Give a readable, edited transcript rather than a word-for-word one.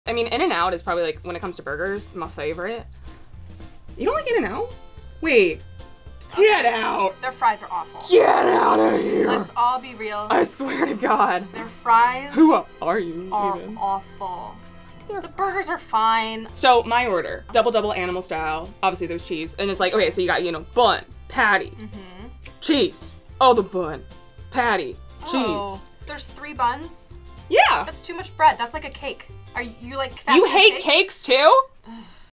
I mean, In-N-Out is probably like, when it comes to burgers, my favorite. You don't like In-N-Out? Wait. Get out! Their fries are awful. Get out of here! Let's all be real. I swear to God. Their fries Who are you are even? awful. The burgers are fine. So my order, double animal style. Obviously there's cheese. And it's like, okay, so you got, you know, bun, patty, cheese. Oh, the bun, patty, cheese. There's 3 buns? Yeah. That's too much bread. That's like a cake. Are you like You hate cakes too?